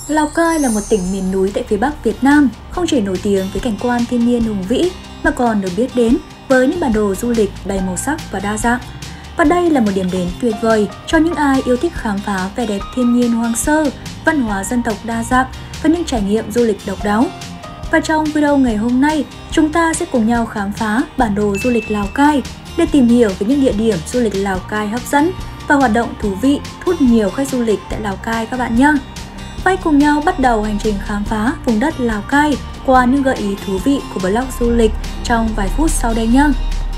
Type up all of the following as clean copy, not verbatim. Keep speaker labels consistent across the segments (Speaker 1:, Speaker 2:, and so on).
Speaker 1: Lào Cai là một tỉnh miền núi tại phía Bắc Việt Nam, không chỉ nổi tiếng với cảnh quan thiên nhiên hùng vĩ mà còn được biết đến với những bản đồ du lịch đầy màu sắc và đa dạng. Và đây là một điểm đến tuyệt vời cho những ai yêu thích khám phá vẻ đẹp thiên nhiên hoang sơ, văn hóa dân tộc đa dạng và những trải nghiệm du lịch độc đáo. Và trong video ngày hôm nay, chúng ta sẽ cùng nhau khám phá bản đồ du lịch Lào Cai để tìm hiểu về những địa điểm du lịch Lào Cai hấp dẫn và hoạt động thú vị thu hút nhiều khách du lịch tại Lào Cai các bạn nhé. Hãy cùng nhau bắt đầu hành trình khám phá vùng đất Lào Cai qua những gợi ý thú vị của blog du lịch trong vài phút sau đây nhé.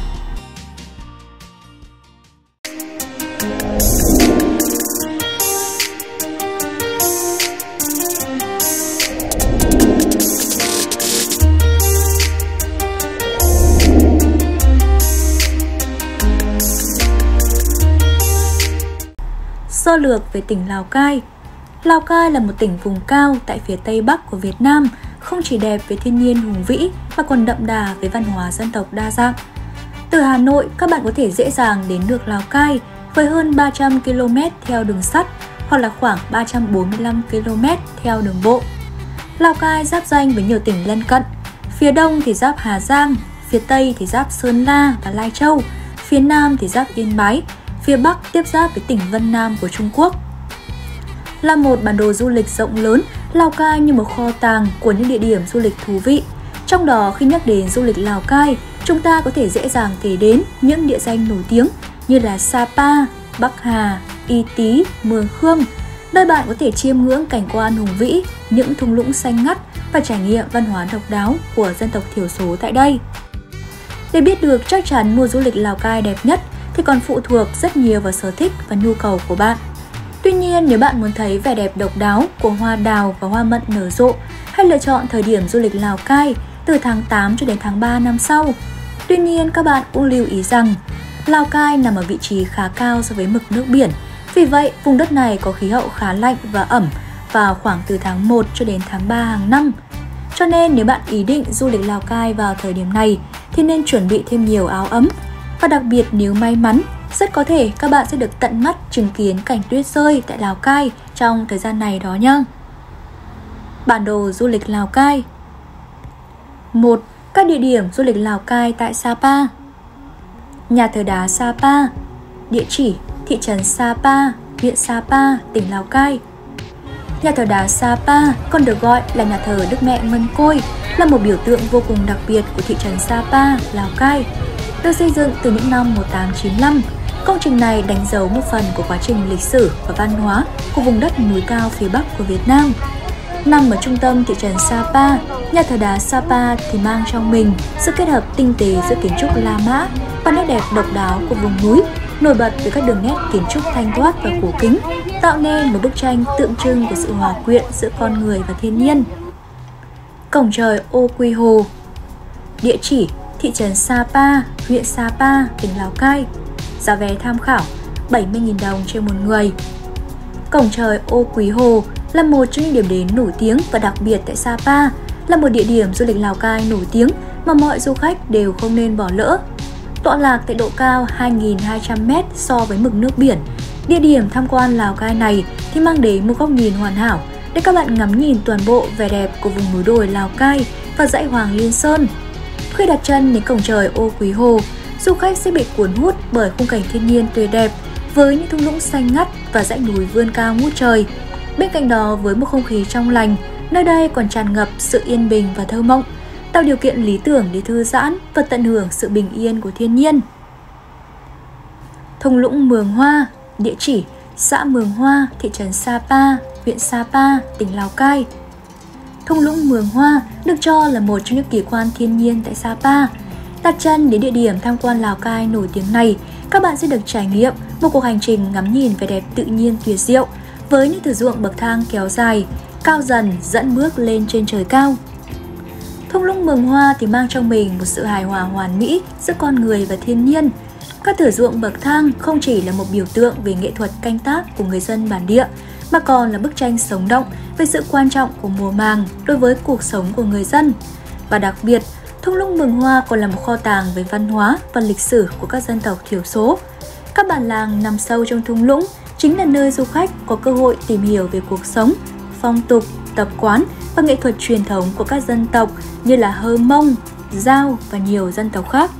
Speaker 1: Sơ lược về tỉnh Lào Cai. Lào Cai là một tỉnh vùng cao tại phía Tây Bắc của Việt Nam, không chỉ đẹp về thiên nhiên hùng vĩ mà còn đậm đà với văn hóa dân tộc đa dạng. Từ Hà Nội, các bạn có thể dễ dàng đến được Lào Cai với hơn 300 km theo đường sắt hoặc là khoảng 345 km theo đường bộ. Lào Cai giáp ranh với nhiều tỉnh lân cận. Phía Đông thì giáp Hà Giang, phía Tây thì giáp Sơn La và Lai Châu, phía Nam thì giáp Yên Bái, phía Bắc tiếp giáp với tỉnh Vân Nam của Trung Quốc. Là một bản đồ du lịch rộng lớn, Lào Cai như một kho tàng của những địa điểm du lịch thú vị. Trong đó, khi nhắc đến du lịch Lào Cai, chúng ta có thể dễ dàng kể đến những địa danh nổi tiếng như là Sapa, Bắc Hà, Y Tý, Mường Khương, nơi bạn có thể chiêm ngưỡng cảnh quan hùng vĩ, những thung lũng xanh ngắt và trải nghiệm văn hóa độc đáo của dân tộc thiểu số tại đây. Để biết được chắc chắn mùa du lịch Lào Cai đẹp nhất thì còn phụ thuộc rất nhiều vào sở thích và nhu cầu của bạn. Tuy nhiên, nếu bạn muốn thấy vẻ đẹp độc đáo của hoa đào và hoa mận nở rộ, hãy lựa chọn thời điểm du lịch Lào Cai từ tháng 8 cho đến tháng 3 năm sau. Tuy nhiên, các bạn cũng lưu ý rằng Lào Cai nằm ở vị trí khá cao so với mực nước biển. Vì vậy, vùng đất này có khí hậu khá lạnh và ẩm vào khoảng từ tháng 1 cho đến tháng 3 hàng năm. Cho nên, nếu bạn ý định du lịch Lào Cai vào thời điểm này thì nên chuẩn bị thêm nhiều áo ấm. Và đặc biệt nếu may mắn, rất có thể các bạn sẽ được tận mắt chứng kiến cảnh tuyết rơi tại Lào Cai trong thời gian này đó nhé. Bản đồ du lịch Lào Cai. 1. Các địa điểm du lịch Lào Cai tại Sapa. Nhà thờ đá Sapa. Địa chỉ thị trấn Sapa, huyện Sapa, tỉnh Lào Cai. Nhà thờ đá Sapa còn được gọi là nhà thờ Đức Mẹ Mân Côi, là một biểu tượng vô cùng đặc biệt của thị trấn Sapa, Lào Cai. Được xây dựng từ những năm 1895, công trình này đánh dấu một phần của quá trình lịch sử và văn hóa của vùng đất núi cao phía Bắc của Việt Nam. Nằm ở trung tâm thị trấn Sapa, nhà thờ đá Sapa thì mang trong mình sự kết hợp tinh tế giữa kiến trúc La Mã và nét đẹp độc đáo của vùng núi, nổi bật với các đường nét kiến trúc thanh thoát và cổ kính, tạo nên một bức tranh tượng trưng của sự hòa quyện giữa con người và thiên nhiên. Cổng trời Ô Quy Hồ. Địa chỉ thị trấn Sapa, huyện Sapa, tỉnh Lào Cai. Giá vé tham khảo 70.000 đồng trên một người. Cổng trời Ô Quý Hồ là một trong những điểm đến nổi tiếng và đặc biệt tại Sapa, là một địa điểm du lịch Lào Cai nổi tiếng mà mọi du khách đều không nên bỏ lỡ. Tọa lạc tại độ cao 2.200m so với mực nước biển, địa điểm tham quan Lào Cai này thì mang đến một góc nhìn hoàn hảo để các bạn ngắm nhìn toàn bộ vẻ đẹp của vùng núi đồi Lào Cai và dãy Hoàng Liên Sơn. Khi đặt chân đến cổng trời Ô Quý Hồ, du khách sẽ bị cuốn hút bởi khung cảnh thiên nhiên tuyệt đẹp với những thung lũng xanh ngắt và dãy núi vươn cao ngút trời. Bên cạnh đó, với một không khí trong lành, nơi đây còn tràn ngập sự yên bình và thơ mộng, tạo điều kiện lý tưởng để thư giãn và tận hưởng sự bình yên của thiên nhiên. Thung lũng Mường Hoa. Địa chỉ xã Mường Hoa, thị trấn Sapa, huyện Sapa, tỉnh Lào Cai. Thung lũng Mường Hoa được cho là một trong những kỳ quan thiên nhiên tại Sapa. Đặt chân đến địa điểm tham quan Lào Cai nổi tiếng này, các bạn sẽ được trải nghiệm một cuộc hành trình ngắm nhìn vẻ đẹp tự nhiên tuyệt diệu với những thửa ruộng bậc thang kéo dài, cao dần dẫn bước lên trên trời cao. Thung lũng Mường Hoa thì mang trong mình một sự hài hòa hoàn mỹ giữa con người và thiên nhiên. Các thửa ruộng bậc thang không chỉ là một biểu tượng về nghệ thuật canh tác của người dân bản địa, mà còn là bức tranh sống động về sự quan trọng của mùa màng đối với cuộc sống của người dân. Và đặc biệt, thung lũng Mường Hoa còn là một kho tàng về văn hóa và lịch sử của các dân tộc thiểu số. Các bản làng nằm sâu trong thung lũng chính là nơi du khách có cơ hội tìm hiểu về cuộc sống, phong tục, tập quán và nghệ thuật truyền thống của các dân tộc như là Hơ Mông, Dao và nhiều dân tộc khác.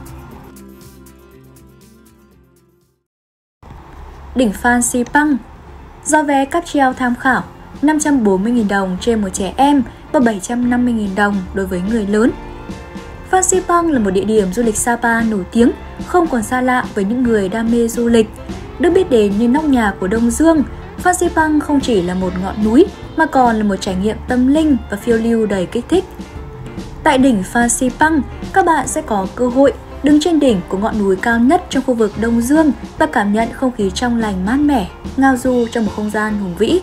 Speaker 1: Đỉnh Phan Xipang. Giá vé cáp treo tham khảo 540.000 đồng trên một trẻ em và 750.000 đồng đối với người lớn. Phan Xipang là một địa điểm du lịch Sapa nổi tiếng, không còn xa lạ với những người đam mê du lịch. Được biết đến như nóc nhà của Đông Dương, Phan Xipang không chỉ là một ngọn núi mà còn là một trải nghiệm tâm linh và phiêu lưu đầy kích thích. Tại đỉnh Phan Xipang, các bạn sẽ có cơ hội đứng trên đỉnh của ngọn núi cao nhất trong khu vực Đông Dương và cảm nhận không khí trong lành mát mẻ, ngao du trong một không gian hùng vĩ.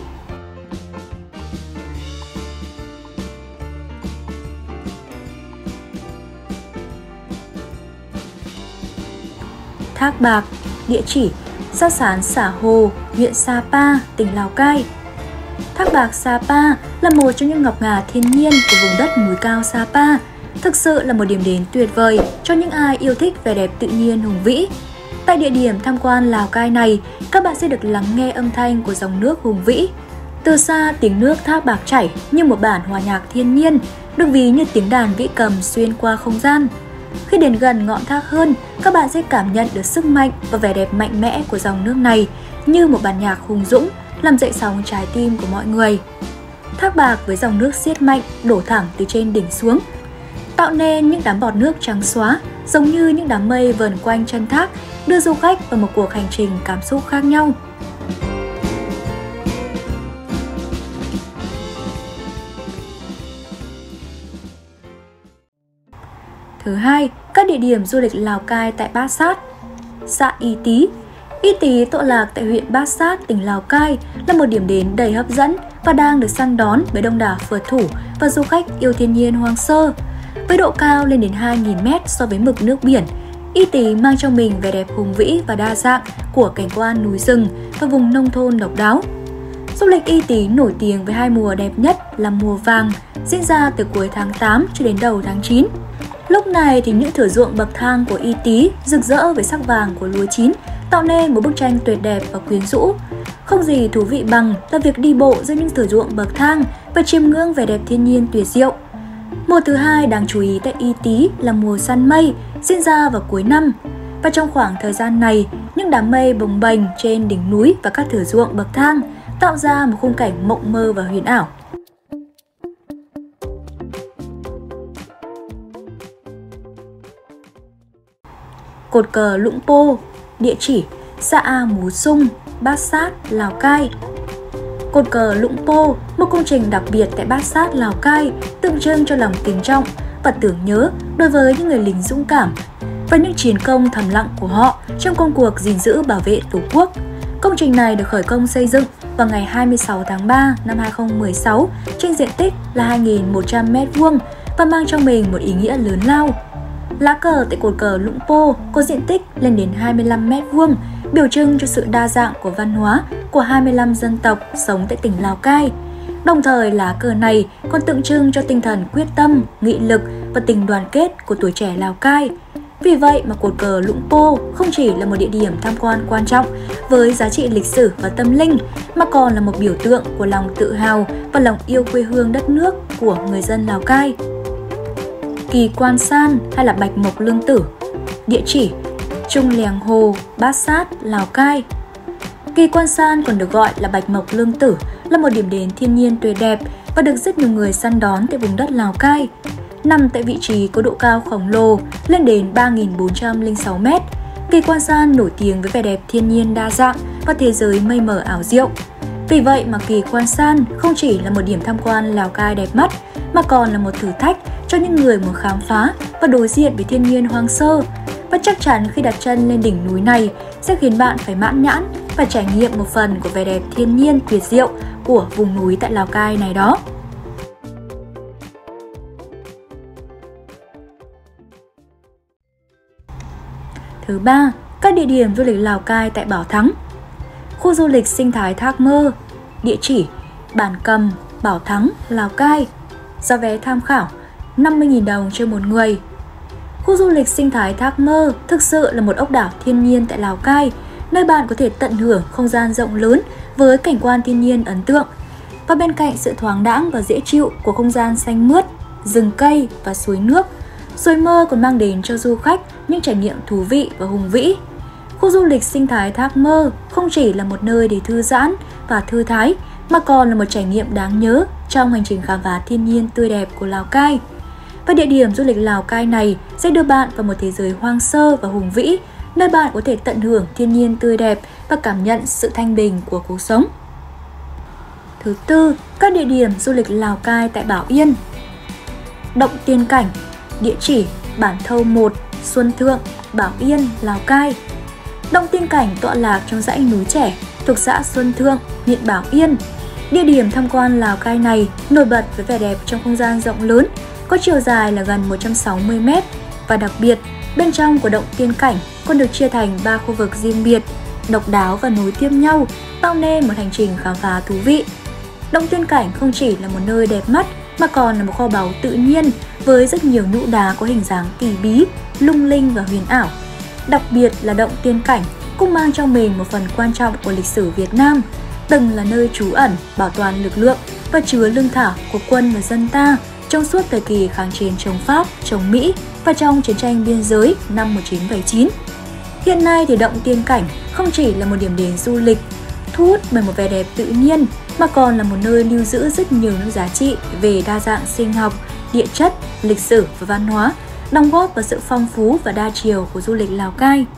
Speaker 1: Thác Bạc, địa chỉ Sa Sán Xả Hồ, huyện Sapa, tỉnh Lào Cai. Thác Bạc Sapa là một trong những ngọc ngà thiên nhiên của vùng đất núi cao Sapa, thực sự là một điểm đến tuyệt vời cho những ai yêu thích vẻ đẹp tự nhiên hùng vĩ. Tại địa điểm tham quan Lào Cai này, các bạn sẽ được lắng nghe âm thanh của dòng nước hùng vĩ. Từ xa, tiếng nước thác bạc chảy như một bản hòa nhạc thiên nhiên, được ví như tiếng đàn vĩ cầm xuyên qua không gian. Khi đến gần ngọn thác hơn, các bạn sẽ cảm nhận được sức mạnh và vẻ đẹp mạnh mẽ của dòng nước này như một bản nhạc hùng dũng, làm dậy sóng trái tim của mọi người. Thác bạc với dòng nước xiết mạnh đổ thẳng từ trên đỉnh xuống, tạo nên những đám bọt nước trắng xóa, giống như những đám mây vờn quanh chân thác, đưa du khách vào một cuộc hành trình cảm xúc khác nhau. Thứ hai, các địa điểm du lịch Lào Cai tại Bát Sát. Xã Y Tý. Y Tý tọa lạc tại huyện Bát Sát, tỉnh Lào Cai là một điểm đến đầy hấp dẫn và đang được săn đón bởi đông đảo phượt thủ và du khách yêu thiên nhiên hoang sơ. Với độ cao lên đến 2.000m so với mực nước biển, Y Tý mang trong mình vẻ đẹp hùng vĩ và đa dạng của cảnh quan núi rừng và vùng nông thôn độc đáo. Du lịch Y Tý nổi tiếng với hai mùa đẹp nhất là mùa vàng, diễn ra từ cuối tháng 8 cho đến đầu tháng 9. Lúc này thì những thửa ruộng bậc thang của Y Tý rực rỡ với sắc vàng của lúa chín, tạo nên một bức tranh tuyệt đẹp và quyến rũ. Không gì thú vị bằng là việc đi bộ giữa những thửa ruộng bậc thang và chiêm ngưỡng vẻ đẹp thiên nhiên tuyệt diệu. Mùa thứ hai đáng chú ý tại Y Tý là mùa săn mây, diễn ra vào cuối năm. Và trong khoảng thời gian này, những đám mây bồng bềnh trên đỉnh núi và các thửa ruộng bậc thang tạo ra một khung cảnh mộng mơ và huyền ảo. Cột cờ Lũng Pô, địa chỉ xã A Mú Sung, Bát Sát, Lào Cai. Cột cờ Lũng Pô, một công trình đặc biệt tại Bát Sát, Lào Cai, tượng trưng cho lòng kính trọng và tưởng nhớ đối với những người lính dũng cảm và những chiến công thầm lặng của họ trong công cuộc gìn giữ bảo vệ Tổ quốc. Công trình này được khởi công xây dựng vào ngày 26 tháng 3 năm 2016 trên diện tích là 2.100m² và mang trong mình một ý nghĩa lớn lao. Lá cờ tại cột cờ Lũng Pô có diện tích lên đến 25m², biểu trưng cho sự đa dạng của văn hóa của 25 dân tộc sống tại tỉnh Lào Cai. Đồng thời, lá cờ này còn tượng trưng cho tinh thần quyết tâm, nghị lực và tình đoàn kết của tuổi trẻ Lào Cai. Vì vậy mà cột cờ Lũng Pô không chỉ là một địa điểm tham quan quan trọng với giá trị lịch sử và tâm linh, mà còn là một biểu tượng của lòng tự hào và lòng yêu quê hương đất nước của người dân Lào Cai. Kỳ Quan San hay là Bạch Mộc Lương Tử, địa chỉ Trung Lèng Hồ, Bát Sát, Lào Cai. Kỳ Quan San còn được gọi là Bạch Mộc Lương Tử là một điểm đến thiên nhiên tuyệt đẹp và được rất nhiều người săn đón tại vùng đất Lào Cai. Nằm tại vị trí có độ cao khổng lồ lên đến 3.406m, Kỳ Quan San nổi tiếng với vẻ đẹp thiên nhiên đa dạng và thế giới mây mờ ảo diệu. Vì vậy mà Kỳ Quan San không chỉ là một điểm tham quan Lào Cai đẹp mắt, mà còn là một thử thách cho những người muốn khám phá và đối diện với thiên nhiên hoang sơ. Và chắc chắn khi đặt chân lên đỉnh núi này sẽ khiến bạn phải mãn nhãn và trải nghiệm một phần của vẻ đẹp thiên nhiên tuyệt diệu của vùng núi tại Lào Cai này đó. Thứ ba, các địa điểm du lịch Lào Cai tại Bảo Thắng. Khu du lịch sinh thái Thác Mơ, địa chỉ Bản Cầm, Bảo Thắng, Lào Cai. Giá vé tham khảo 50.000 đồng trên một người. Khu du lịch sinh thái Thác Mơ thực sự là một ốc đảo thiên nhiên tại Lào Cai, nơi bạn có thể tận hưởng không gian rộng lớn với cảnh quan thiên nhiên ấn tượng. Và bên cạnh sự thoáng đãng và dễ chịu của không gian xanh mướt, rừng cây và suối nước, Suối Mơ còn mang đến cho du khách những trải nghiệm thú vị và hùng vĩ. Khu du lịch sinh thái Thác Mơ không chỉ là một nơi để thư giãn và thư thái, mà còn là một trải nghiệm đáng nhớ trong hành trình khám phá thiên nhiên tươi đẹp của Lào Cai. Và địa điểm du lịch Lào Cai này sẽ đưa bạn vào một thế giới hoang sơ và hùng vĩ, nơi bạn có thể tận hưởng thiên nhiên tươi đẹp và cảm nhận sự thanh bình của cuộc sống. Thứ tư, các địa điểm du lịch Lào Cai tại Bảo Yên. Động Tiên Cảnh, địa chỉ Bản Thâu 1, Xuân Thượng, Bảo Yên, Lào Cai. Động Tiên Cảnh tọa lạc trong dãy núi Trẻ thuộc xã Xuân Thượng, huyện Bảo Yên. Địa điểm tham quan Lào Cai này nổi bật với vẻ đẹp trong không gian rộng lớn, có chiều dài là gần 160 m và đặc biệt, bên trong của Động Tiên Cảnh còn được chia thành 3 khu vực riêng biệt, độc đáo và nối tiếp nhau, tạo nên một hành trình khám phá thú vị. Động Tiên Cảnh không chỉ là một nơi đẹp mắt mà còn là một kho báu tự nhiên với rất nhiều nhũ đá có hình dáng kỳ bí, lung linh và huyền ảo. Đặc biệt là Động Tiên Cảnh cũng mang trong mình một phần quan trọng của lịch sử Việt Nam, từng là nơi trú ẩn, bảo toàn lực lượng và chứa lương thảo của quân và dân ta trong suốt thời kỳ kháng chiến chống Pháp, chống Mỹ và trong chiến tranh biên giới năm 1979. Hiện nay thì Động Tiên Cảnh không chỉ là một điểm đến du lịch, thu hút bởi một vẻ đẹp tự nhiên, mà còn là một nơi lưu giữ rất nhiều những giá trị về đa dạng sinh học, địa chất, lịch sử và văn hóa, đóng góp vào sự phong phú và đa chiều của du lịch Lào Cai.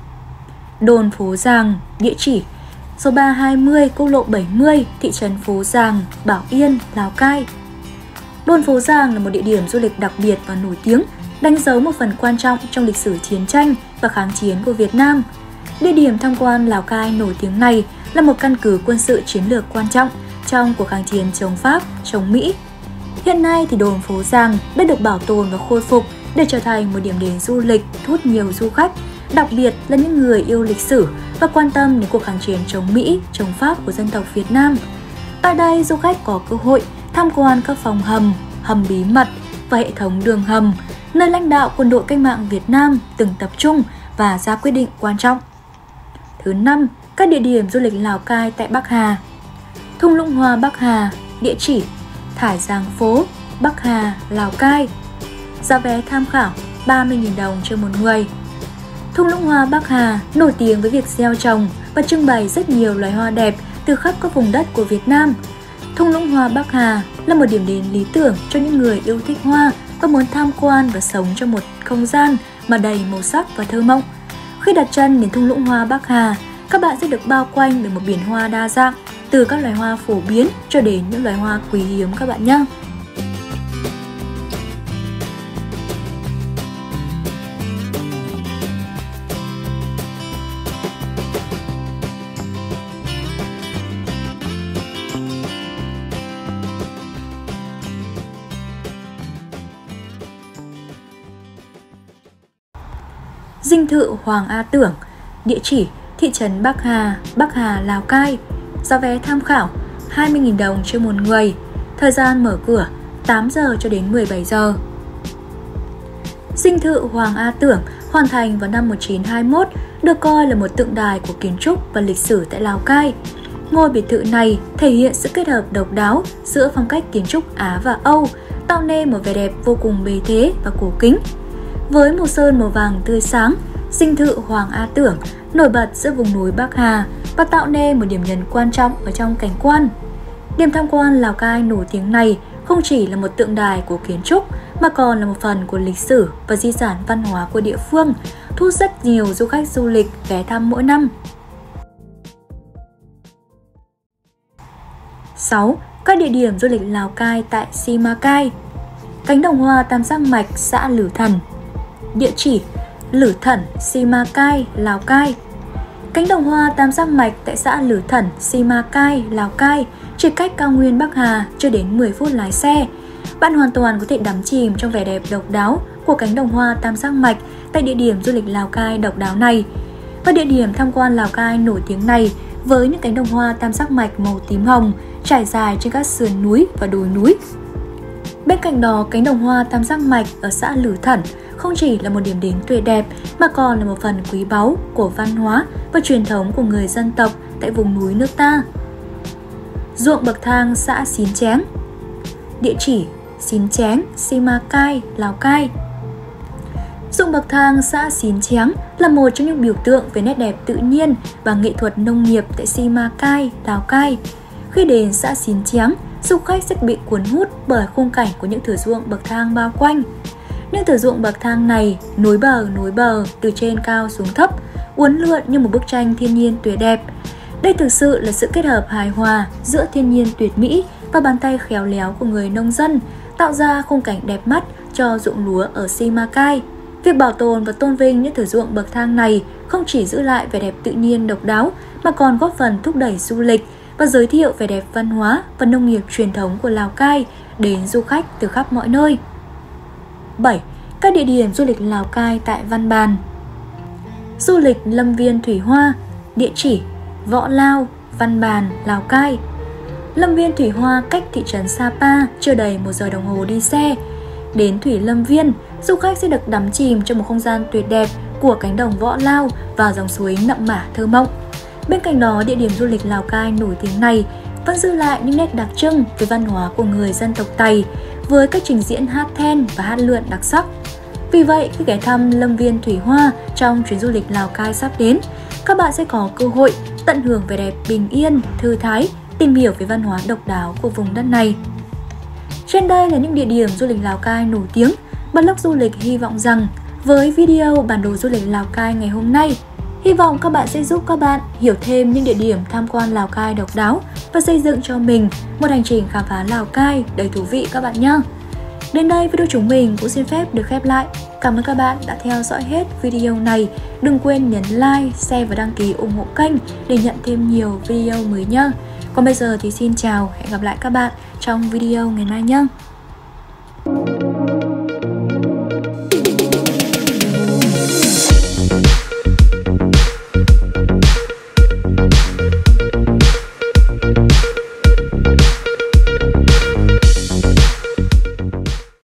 Speaker 1: Đồn Phố Giàng, địa chỉ số 320 quốc lộ 70, thị trấn Phố Giàng, Bảo Yên, Lào Cai. Đồn Phố Giàng là một địa điểm du lịch đặc biệt và nổi tiếng, đánh dấu một phần quan trọng trong lịch sử chiến tranh và kháng chiến của Việt Nam. Địa điểm tham quan Lào Cai nổi tiếng này là một căn cứ quân sự chiến lược quan trọng trong cuộc kháng chiến chống Pháp, chống Mỹ. Hiện nay thì đồn Phố Giàng đã được bảo tồn và khôi phục để trở thành một điểm đến du lịch thu hút nhiều du khách, đặc biệt là những người yêu lịch sử và quan tâm đến cuộc kháng chiến chống Mỹ, chống Pháp của dân tộc Việt Nam. Tại đây, du khách có cơ hội tham quan các phòng hầm, hầm bí mật và hệ thống đường hầm, nơi lãnh đạo quân đội cách mạng Việt Nam từng tập trung và ra quyết định quan trọng. Thứ 5, các địa điểm du lịch Lào Cai tại Bắc Hà. Thung lũng hoa Bắc Hà, địa chỉ Thải Giang Phố, Bắc Hà, Lào Cai. Giá vé tham khảo 30.000 đồng cho một người. Thung lũng hoa Bắc Hà nổi tiếng với việc gieo trồng và trưng bày rất nhiều loài hoa đẹp từ khắp các vùng đất của Việt Nam. Thung lũng hoa Bắc Hà là một điểm đến lý tưởng cho những người yêu thích hoa và muốn tham quan và sống trong một không gian mà đầy màu sắc và thơ mộng. Khi đặt chân đến thung lũng hoa Bắc Hà, các bạn sẽ được bao quanh bởi một biển hoa đa dạng, từ các loài hoa phổ biến cho đến những loài hoa quý hiếm các bạn nhé. Dinh thự Hoàng A Tưởng, địa chỉ thị trấn Bắc Hà, Lào Cai. Giá vé tham khảo 20.000 đồng cho một người. Thời gian mở cửa 8 giờ cho đến 17 giờ. Dinh thự Hoàng A Tưởng hoàn thành vào năm 1921, được coi là một tượng đài của kiến trúc và lịch sử tại Lào Cai. Ngôi biệt thự này thể hiện sự kết hợp độc đáo giữa phong cách kiến trúc Á và Âu, tạo nên một vẻ đẹp vô cùng bề thế và cổ kính. Với màu sơn màu vàng tươi sáng, dinh thự Hoàng A Tưởng nổi bật giữa vùng núi Bắc Hà và tạo nên một điểm nhấn quan trọng ở trong cảnh quan. Điểm tham quan Lào Cai nổi tiếng này không chỉ là một tượng đài của kiến trúc mà còn là một phần của lịch sử và di sản văn hóa của địa phương, thu hút rất nhiều du khách du lịch ghé thăm mỗi năm. 6. Các địa điểm du lịch Lào Cai tại Simacai. Cánh đồng hoa Tam Giác Mạch, xã Lử Thần. Địa chỉ Lử Thần, Simacai, Lào Cai. Cánh đồng hoa Tam Giác Mạch tại xã Lử Thần, Simacai, Lào Cai chỉ cách cao nguyên Bắc Hà chưa đến 10 phút lái xe. Bạn hoàn toàn có thể đắm chìm trong vẻ đẹp độc đáo của cánh đồng hoa Tam Giác Mạch tại địa điểm du lịch Lào Cai độc đáo này. Và địa điểm tham quan Lào Cai nổi tiếng này với những cánh đồng hoa Tam Giác Mạch màu tím hồng trải dài trên các sườn núi và đồi núi. Bên cạnh đó, cánh đồng hoa Tam Giác Mạch ở xã Lử Thần không chỉ là một điểm đến tuyệt đẹp mà còn là một phần quý báu của văn hóa và truyền thống của người dân tộc tại vùng núi nước ta. Ruộng bậc thang xã Xín Chén. Địa chỉ Xín Chén, Simacai, Lào Cai. Ruộng bậc thang xã Xín Chén là một trong những biểu tượng về nét đẹp tự nhiên và nghệ thuật nông nghiệp tại Simacai, Lào Cai. Khi đến xã Xín Chén, du khách sẽ bị cuốn hút bởi khung cảnh của những thửa ruộng bậc thang bao quanh. Những thửa ruộng bậc thang này nối bờ từ trên cao xuống thấp, uốn lượn như một bức tranh thiên nhiên tuyệt đẹp. Đây thực sự là sự kết hợp hài hòa giữa thiên nhiên tuyệt mỹ và bàn tay khéo léo của người nông dân, tạo ra khung cảnh đẹp mắt cho ruộng lúa ở Simacai. Việc bảo tồn và tôn vinh những thửa ruộng bậc thang này không chỉ giữ lại vẻ đẹp tự nhiên độc đáo mà còn góp phần thúc đẩy du lịch và giới thiệu vẻ đẹp văn hóa và nông nghiệp truyền thống của Lào Cai đến du khách từ khắp mọi nơi. 7. Các địa điểm du lịch Lào Cai tại Văn Bàn. Du lịch Lâm Viên Thủy Hoa. Địa chỉ Võ Lao, Văn Bàn, Lào Cai. Lâm Viên Thủy Hoa cách thị trấn Sapa chưa đầy 1 giờ đồng hồ đi xe. Đến Thủy Lâm Viên, du khách sẽ được đắm chìm trong một không gian tuyệt đẹp của cánh đồng Võ Lao và dòng suối Nậm Mả thơ mộng. Bên cạnh đó, địa điểm du lịch Lào Cai nổi tiếng này vẫn giữ lại những nét đặc trưng về văn hóa của người dân tộc Tày với các trình diễn hát then và hát lượn đặc sắc. Vì vậy, khi ghé thăm Lâm Viên Thủy Hoa trong chuyến du lịch Lào Cai sắp đến, các bạn sẽ có cơ hội tận hưởng vẻ đẹp bình yên, thư thái, tìm hiểu về văn hóa độc đáo của vùng đất này. Trên đây là những địa điểm du lịch Lào Cai nổi tiếng. Blog du lịch hy vọng rằng với video bản đồ du lịch Lào Cai ngày hôm nay, hy vọng các bạn sẽ giúp các bạn hiểu thêm những địa điểm tham quan Lào Cai độc đáo và xây dựng cho mình một hành trình khám phá Lào Cai đầy thú vị các bạn nhé. Đến đây video chúng mình cũng xin phép được khép lại. Cảm ơn các bạn đã theo dõi hết video này. Đừng quên nhấn like, share và đăng ký ủng hộ kênh để nhận thêm nhiều video mới nhé. Còn bây giờ thì xin chào, hẹn gặp lại các bạn trong video ngày mai nhé.